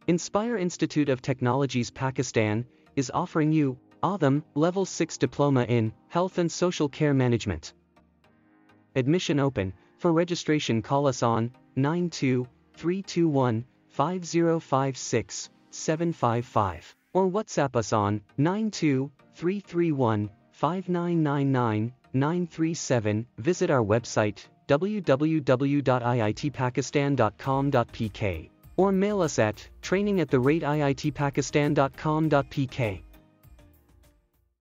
Inspire Institute of Technologies Pakistan is offering you othm Level 6 Diploma in Health and Social Care Management. Admission open. For registration call us on 92-321-5056-755 or WhatsApp us on 92-331-5999-937. Visit our website www.iitpakistan.com.pk or mail us at training@iitpakistan.com.pk.